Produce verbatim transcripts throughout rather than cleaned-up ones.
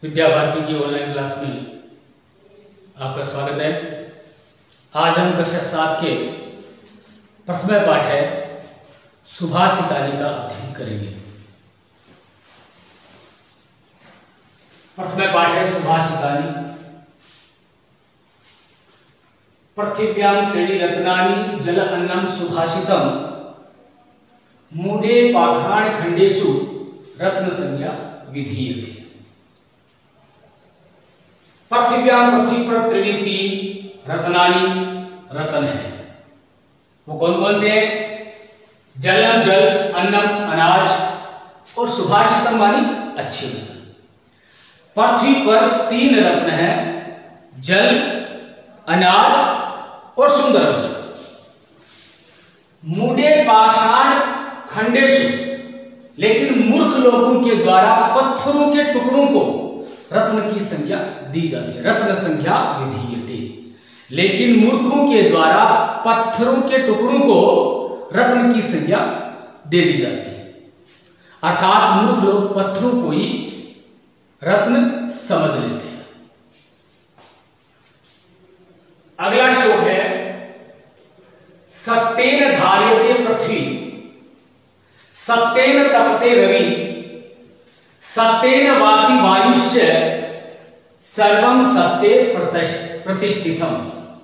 विद्या भारती की online class में आपका स्वागत है। आज हम कक्षा सात के प्रथम पाठ है सुभाषितानी का अध्ययन करेंगे। प्रथम पाठ है सुभाषितानी। पृथिव्यां त्रीणि रत्नानि जल अन्नम सुभाषितम मूढे पाषाण खंडेषु रत्न संज्ञा विधीयते। पृथिव्यां पृथ्वी पर त्रीणि तीन रत्नानि रत्न है। वो कौन कौन से हैं? जलम जल, अन्नम अनाज और सुभाषितम मानी अच्छे वचन। पृथ्वी पर तीन रत्न हैं, जल, अनाज और सुंदर वचन। मूढ़े पाषाण खंडेषु, लेकिन मूर्ख लोगों के द्वारा पत्थरों के टुकड़ों को रत्न की संज्ञा दी जाती है। रत्न संज्ञा विधीयते, लेकिन मूर्खों के द्वारा पत्थरों के टुकड़ों को रत्न की संज्ञा दे दी जाती है। अर्थात मूर्ख लोग पत्थरों को ही रत्न समझ लेते हैं। अगला श्लोक है सत्येन धार्यते पृथ्वी, सत्येन तपते रवि, सत्येन वाति वायुश्च सर्वं सत्ये प्रतिष्ठितम्।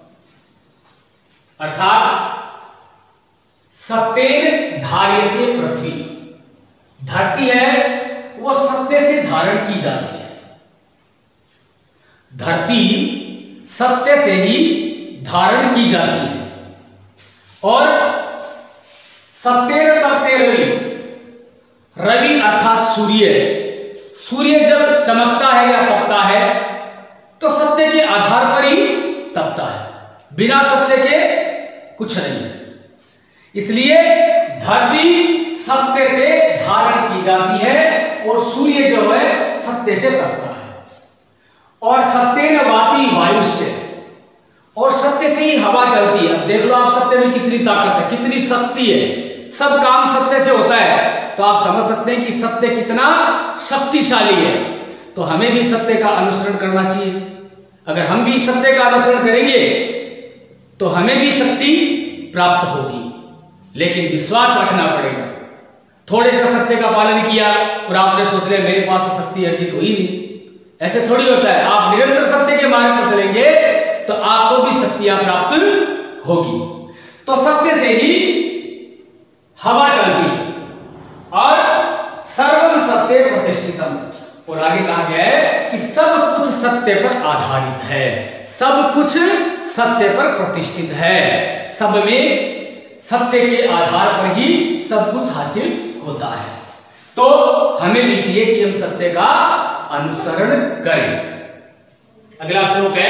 अर्थात सत्येन धार्यते पृथ्वी, धरती है वह सत्य से धारण की जाती है। धरती सत्य से ही धारण की जाती है। और सत्येन तपते रवि, रवि अर्थात सूर्य, सूर्य जब चमकता है या तपता है तो सत्य के आधार पर ही तपता है, बिना सत्य के कुछ नहीं है। इसलिए धरती सत्य से धारण की जाती है और सूर्य जो है सत्य से तपता है। और सत्येन वाति वायुश्च, और सत्य से ही हवा चलती है। अब देख लो आप सत्य में कितनी ताकत है, कितनी शक्ति है, सब काम सत्य से होता है। तो आप समझ सकते हैं कि सत्य कितना शक्तिशाली है। तो हमें भी सत्य का अनुसरण करना चाहिए। अगर हम भी सत्य का अनुसरण करेंगे तो हमें भी शक्ति प्राप्त होगी, लेकिन विश्वास रखना पड़ेगा। थोड़े से सत्य का पालन किया और आपने सोच लिया मेरे पास तो शक्ति अर्जित हुई नहीं, ऐसे थोड़ी होता है। आप निरंतर सत्य के मार्ग पर चलेंगे तो आपको भी शक्तियां प्राप्त होगी। तो सत्य से ही हवा चलती है। और सर्वं सत्ये प्रतिष्ठितम्, और आगे कहा गया है कि सब कुछ सत्य पर आधारित है, सब कुछ सत्य पर प्रतिष्ठित है। सब में सत्य के आधार पर ही सब कुछ हासिल होता है। तो हमें भी चाहिए कि हम सत्य का अनुसरण करें। अगला श्लोक है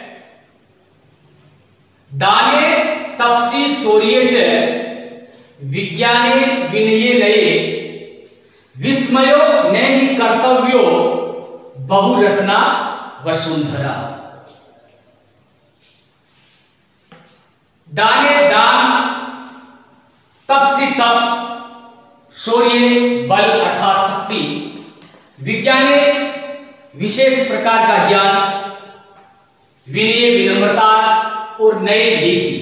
दाने तपसी शौर्ये च विज्ञाने विनये नये विस्मयो नहि कर्तव्यो बहुरत्ना वसुंधरा। दाने दान, तपसी तप, शौर्य बल अर्थात शक्ति, विज्ञाने विशेष प्रकार का ज्ञान, विनय विनम्रता और नए नीति।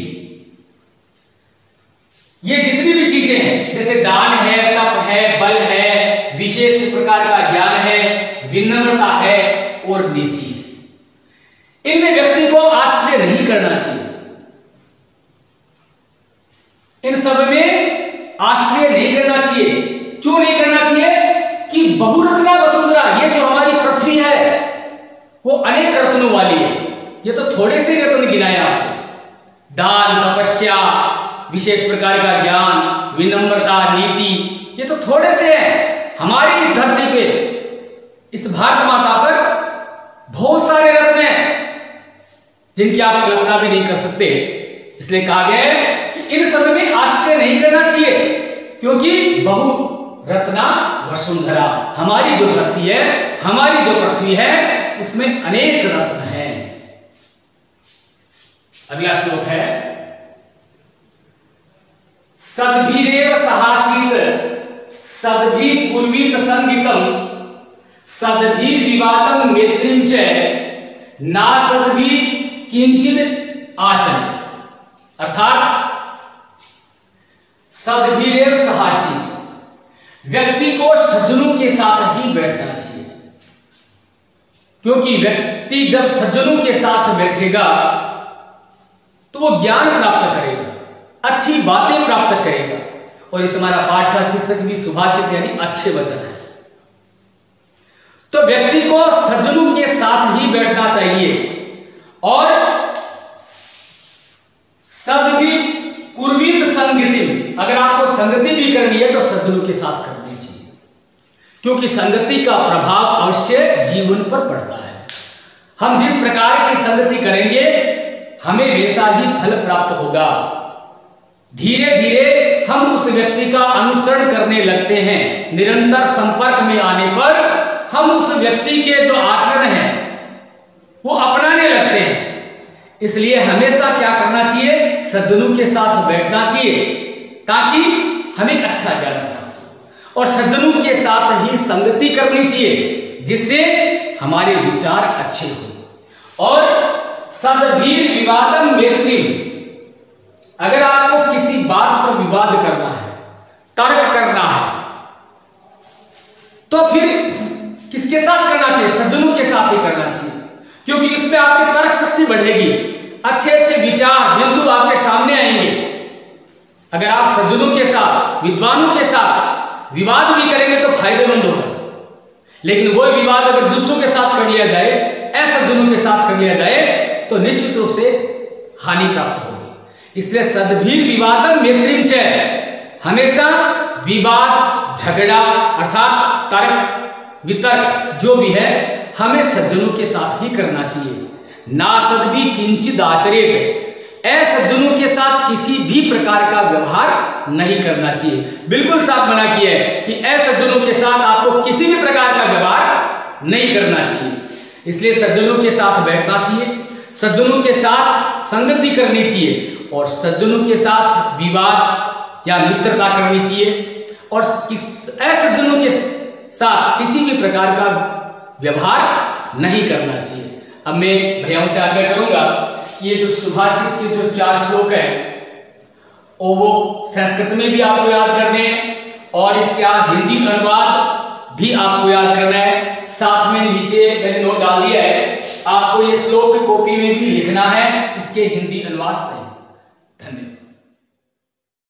ये जितनी भी चीजें हैं, जैसे दान है, तप है, बल है, विशेष प्रकार का ज्ञान है, विनम्रता है और नीति है, इनमें व्यक्ति को आश्चर्य नहीं करना चाहिए। इन सब में आश्चर्य नहीं करना चाहिए। क्यों नहीं करना चाहिए? कि बहुरत्ना वसुंधरा, ये जो हमारी पृथ्वी है वो अनेक रत्नों वाली है। ये तो थोड़े से रत्न गिनाए आपको। दान, तपस्या, विशेष प्रकार का ज्ञान, विनम्रता, नीति, ये तो थोड़े से हैं। हमारी इस धरती पे, इस भारत माता पर बहुत सारे रत्न हैं जिनकी आप कल्पना भी नहीं कर सकते। इसलिए कहा गया है कि इन सब में आश्चर्य नहीं करना चाहिए, क्योंकि बहु रत्ना वसुंधरा, हमारी जो धरती है, हमारी जो पृथ्वी है, उसमें अनेक रत्न हैं। अगला श्लोक है सद्भिरेव सहासीत सद्भि कुर्वीत संगीतम सद्भिर विवादम मैत्रीं च ना सद्भिर किंचित आचरण, अर्थात सद्भिरेव सहासी, व्यक्ति को सज्जनों के साथ ही बैठना चाहिए, क्योंकि व्यक्ति जब सज्जनों के साथ बैठेगा तो वो ज्ञान प्राप्त करेगा, अच्छी बातें प्राप्त करेगा। और इस हमारा पाठ का शीर्षक भी सुभाषित यानी अच्छे वचन है। तो व्यक्ति को सज्जनों के साथ ही बैठना चाहिए और सद्भिर कुर्वीत संगति, अगर आपको संगति भी करनी है तो सज्जनों के साथ करनी चाहिए, क्योंकि संगति का प्रभाव अवश्य जीवन पर पड़ता है। हम जिस प्रकार की संगति करेंगे हमें वैसा ही फल प्राप्त होगा। धीरे धीरे हम उस व्यक्ति का अनुसरण करने लगते हैं। निरंतर संपर्क में आने पर हम उस व्यक्ति के जो आचरण हैं वो अपनाने लगते हैं। इसलिए हमेशा क्या करना चाहिए, सज्जनों के साथ बैठना चाहिए ताकि हमें अच्छा ज्ञान प्राप्त हो, और सज्जनों के साथ ही संगति करनी चाहिए जिससे हमारे विचार अच्छे हो। और सद्भिर विवादम मैत्रीं, अगर आपको किसी बात पर विवाद करना है, तर्क करना है, तो फिर किसके साथ करना चाहिए, सज्जनों के साथ ही करना चाहिए, क्योंकि इसमें आपकी तर्क शक्ति बढ़ेगी, अच्छे अच्छे विचार बिंदु आपके सामने आएंगे। अगर आप सज्जनों के साथ, विद्वानों के साथ विवाद भी करेंगे तो फायदेमंद होगा, लेकिन वही विवाद अगर दूसरों के साथ कर लिया जाए, असज्जनों के साथ कर लिया जाए तो निश्चित रूप से हानि प्राप्त होगी। इसलिए सद्भिर विवादम मैत्रीं च, हमेशा विवाद, झगड़ा अर्थात तर्क वितर्क जो भी है हमें सज्जनों के साथ ही करना चाहिए। ना सद्भि किंचित आचरेत, असज्जनों के साथ किसी भी प्रकार का व्यवहार नहीं करना चाहिए। बिल्कुल साफ मना किया है कि असज्जनों के साथ आपको किसी भी प्रकार का व्यवहार नहीं करना चाहिए। इसलिए सज्जनों के साथ बैठना चाहिए, सज्जनों के साथ संगति करनी चाहिए और सज्जनों के साथ विवाद या मित्रता करनी चाहिए, और असज्जनों के साथ किसी भी प्रकार का व्यवहार नहीं करना चाहिए। अब मैं भैयाओं से आग्रह करूंगा कि ये जो सुभाषित के जो चार श्लोक हैं वो वो संस्कृत में भी आपको याद करने हैं और इसका हिंदी अनुवाद भी आपको याद करना है। साथ में नीचे मैंने नोट डाल दिया है, आपको ये श्लोक कॉपी में भी लिखना है, इसके हिंदी अनुवाद